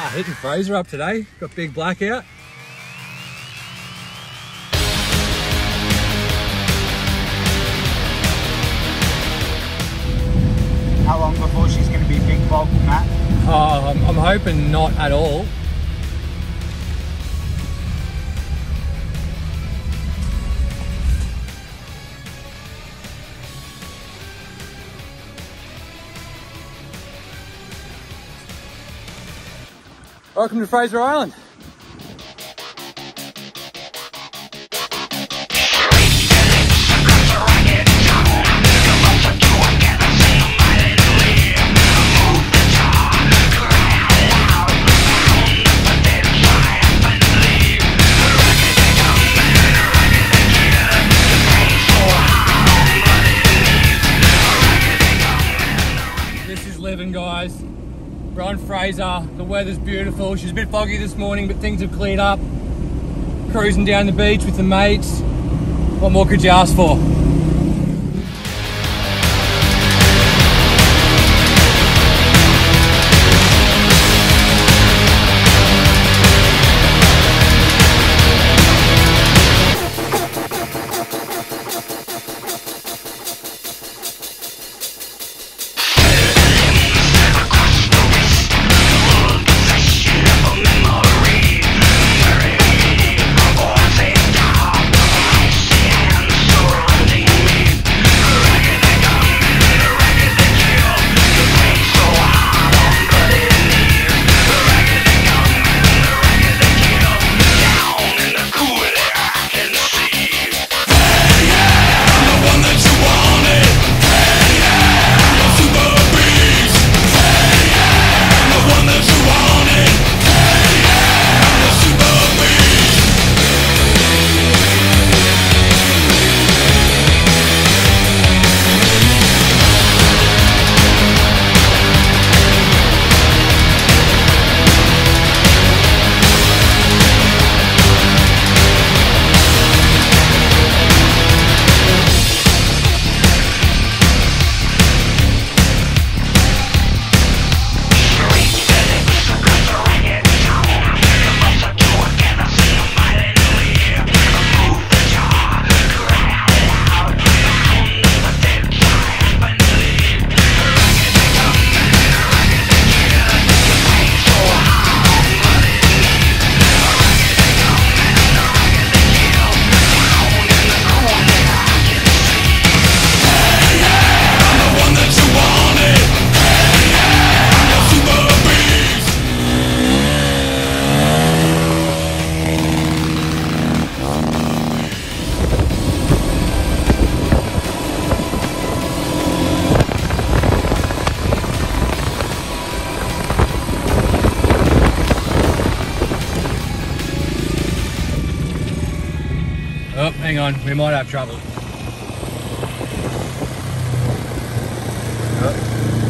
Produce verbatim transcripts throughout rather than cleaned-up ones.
Hitting Fraser up today. Got big blackout. How long before she's going to be a big bulk, Matt? Oh, I'm, I'm hoping not at all. Welcome to Fraser Island. This is living, guys. We're on Fraser, the weather's beautiful. She's a bit foggy this morning, but things have cleared up. Cruising down the beach with the mates. What more could you ask for? Oh, hang on, we might have trouble. Oh.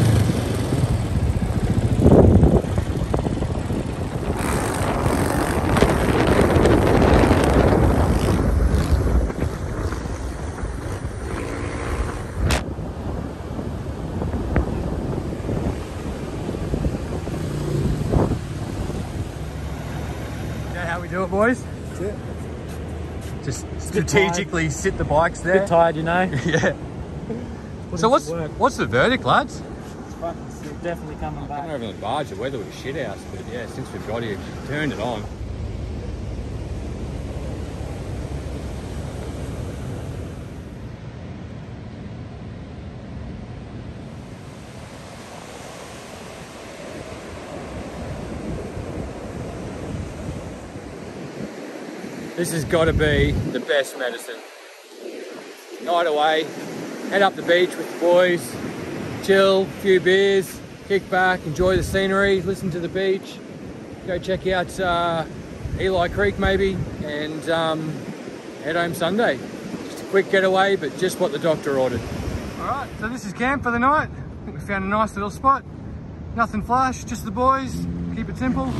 Is that how we do it, boys? That's it. Just strategically sit the bikes there. A bit tired, you know? Yeah. So what's what's the verdict, lads? It's fucking sick. Definitely coming back. Coming over on the barge, the weather was shit house, but yeah, since we've got here, we've turned it on. This has got to be the best medicine. Night away, head up the beach with the boys, chill, a few beers, kick back, enjoy the scenery, listen to the beach, go check out uh, Eli Creek maybe, and um, head home Sunday. Just a quick getaway, but just what the doctor ordered. All right, so this is camp for the night. I think we found a nice little spot. Nothing flash, just the boys, keep it simple.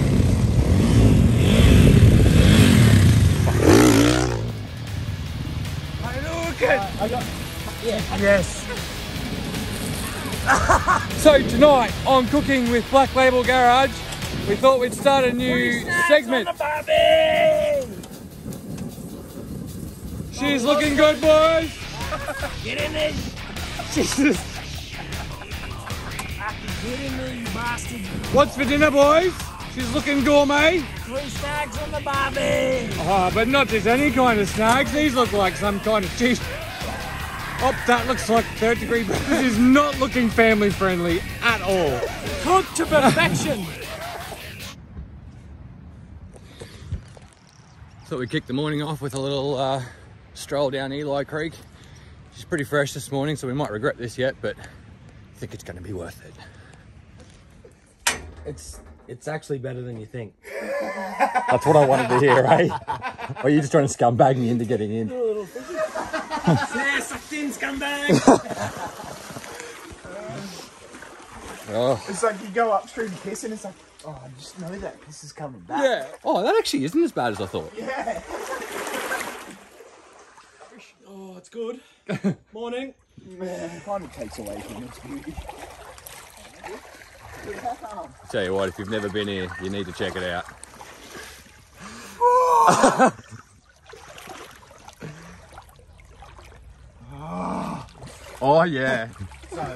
Uh, I got, yeah. Yes. So tonight I'm cooking with Black Label Garage. We thought we'd start a new segment. She's looking good, boys. Get in there. Jesus. Get in there, you bastard. What's for dinner, boys? She's looking gourmet. Three snags on the barbie. Oh, but not just any kind of snags. These look like some kind of cheese. Oh, that looks like third degree. This is not looking family friendly at all. Cooked to perfection. So we kicked the morning off with a little uh, stroll down Eli Creek. She's pretty fresh this morning, so we might regret this yet, but I think it's going to be worth it. It's it's actually better than you think. That's what I wanted to hear, eh? Or are you just trying to scumbag me into getting in? Yeah, sucked in, scumbag. Oh. It's like you go upstream piss and it's like, oh, I just know that piss is coming back. Yeah. Oh, that actually isn't as bad as I thought. Yeah. Oh, it's good. Morning. Man, it kind of takes away from its beauty. Tell you what, if you've never been here, you need to check it out. Oh yeah. So.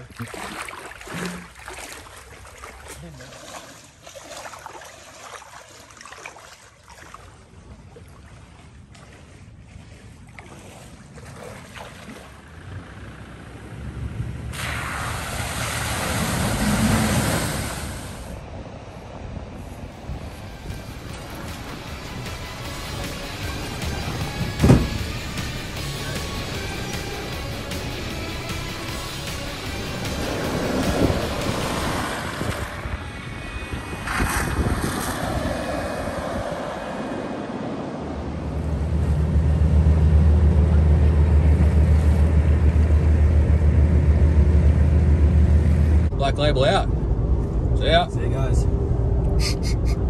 Black label out. See ya. See you guys.